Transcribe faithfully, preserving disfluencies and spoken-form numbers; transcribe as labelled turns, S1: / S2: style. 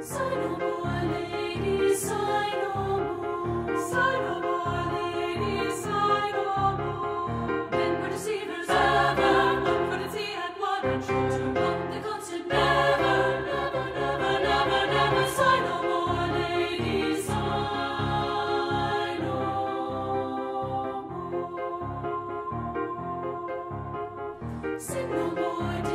S1: Sigh no more, lady, sigh no more. Sigh no more, lady, sigh no more. Men were deceivers ever, one for the sea and one and true. To one the constant never, never, never, never, never. Sigh no more, lady, sigh no more. Sing no more.